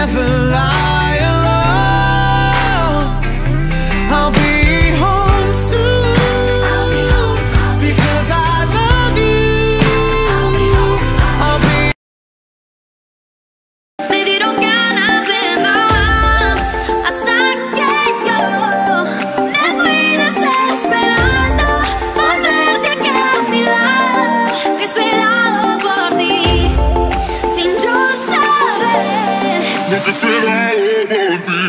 never lie alone. I'll be home soon, because I love you. I'll be Me dieron ganas de más hasta que yo me fui desesperando por verte aquí a mi lado, desesperado por ti, sin yo saber. Desesperado por ti.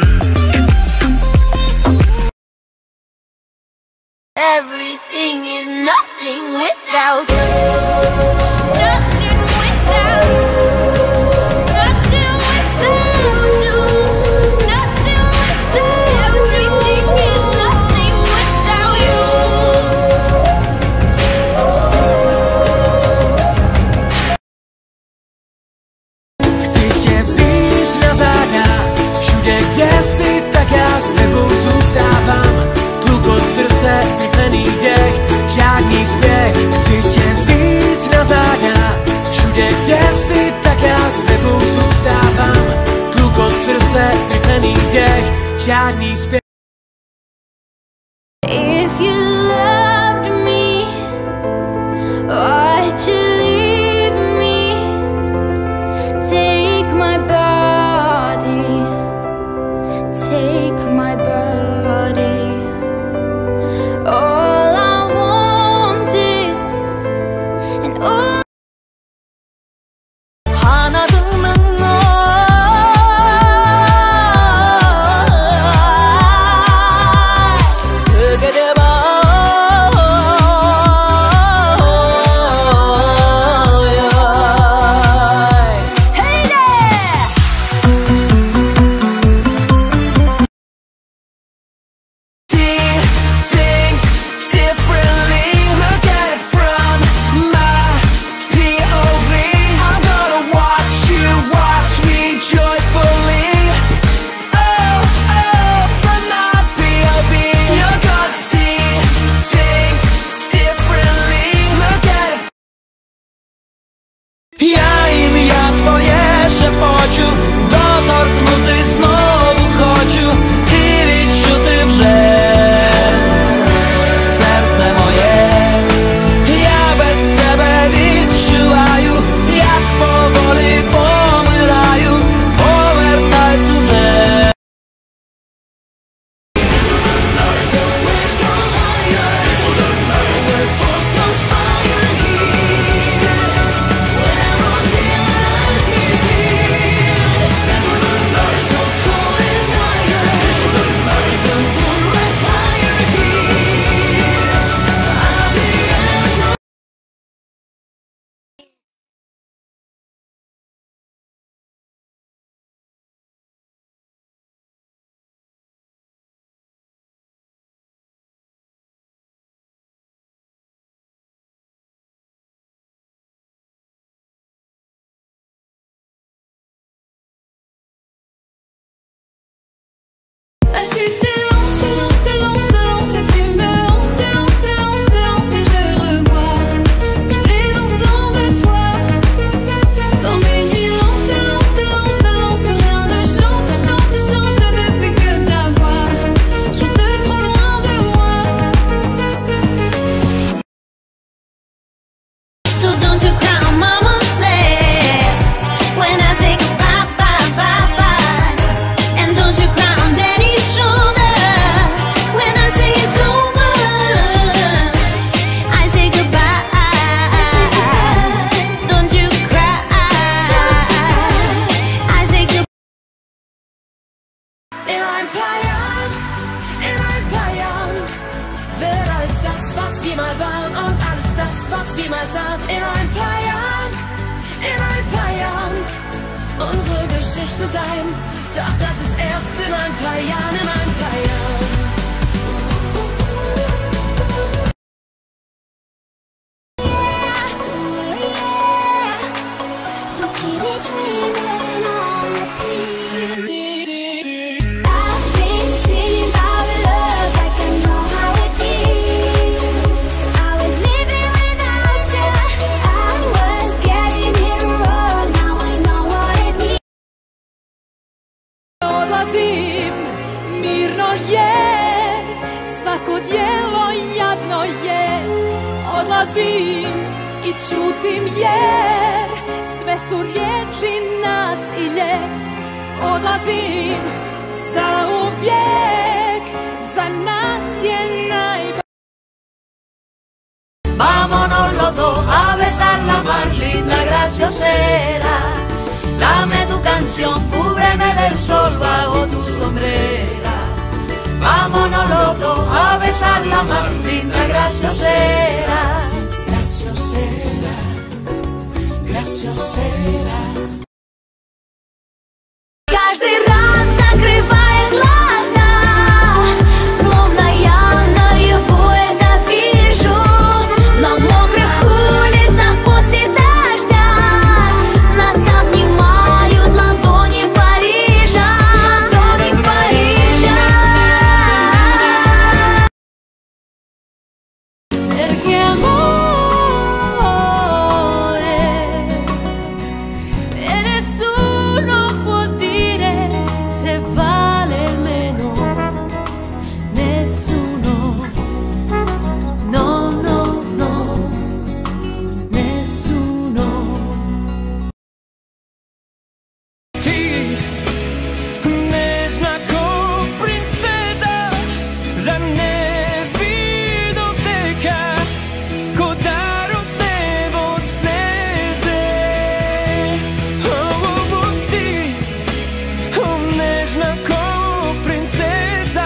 Everything is nothing without you. Nothing without you. Nothing without you. Nothing without everything is nothing without you. Chci tě vzít na záda, všude, kde si, tak já s tebou zůstávám. Tlukot srdce, zrychlený dech, žádný spěch. Chci tě vzít na záda, všude, kde si, tak já s tebou zůstávám. Tlukot srdce, zrychlený dech, žádný spěch. If you loved me, why'd you leave me? Take my body, take my body. All I want is an all. 하나듬은 너 쓰게 돼봐. Hey there! See things differently. Look at it from my POV. I'm gonna watch you watch me joyfully. Oh, oh, from my POV. You're gonna see things differently. Look at it. Я ім'я твоє шепочу, доторкнути знову хочу і відчути вже серце моє. Я без тебе відчуваю, як поволі помираю. Повертайся уже. I should långt, tu me hantes, et je revois les instants de toi. Dans mes nuits lentes, rien ne chante depuis que ta voix chante trop loin de moi. So don't you cry on mama's name when I say goodbye, bye, bye, bye. And don't you cry on daddy's shoulder when I say it's over. I say goodbye. Don't you cry. I say goodbye. In ein paar Jahren wird alles das, was wir mal waren, und alles das, was wir mal sahen. In ein paar Jahren unsere Geschichte sein. Doch das ist erst in ein paar Jahren. Međutim jer sve su riječi nasilje, odlazim zauvijek, za nas je najbolje. Vámonos los dos a besar la mar, linda graciosera. Dame tu canción, cúbreme del sol bajo tu sombrera. Vámonos los dos a besar la mar, linda graciosera. Graciosera, graciosera. Каждый раз закрывая глаза, словно я на его это вижу. На мокрых улицах после дождя нас обнимают ладони Парижа, ладони Парижа. Perché amore, e nessuno può dire se vale meno, nessuno, no, no, no, nessuno. Ti, nežna ko princeza, za nevidnog deka, ko dar od nebo sneze. Ti, nežna ko princesa.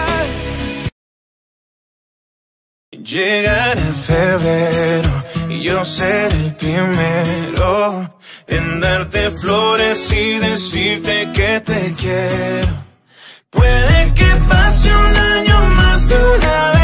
Llegará febrero y yo seré el primero en darte flores y decirte que te quiero. Puede que pase un año más de una